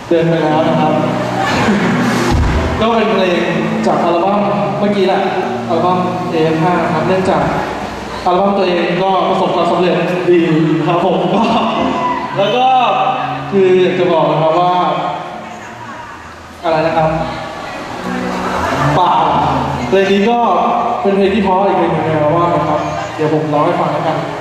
เดินไปแล้วนะครับ ก็เป็นเพลงจากอัลบั้มเมื่อกี้แหละอัลบั้ม AF5 นะครับเนื่องจากอัลบั้มตัวเองก็ประสบความสำเร็จดีครับผมก็แล้วก็คืออยากจะบอกนะครับว่าอะไรนะครับเพลงนี้ก็เป็นเพลงที่เพราะอีกเพลงหนึ่งนะว่านะครับเดี๋ยวผมร้องให้ฟังแล้วกัน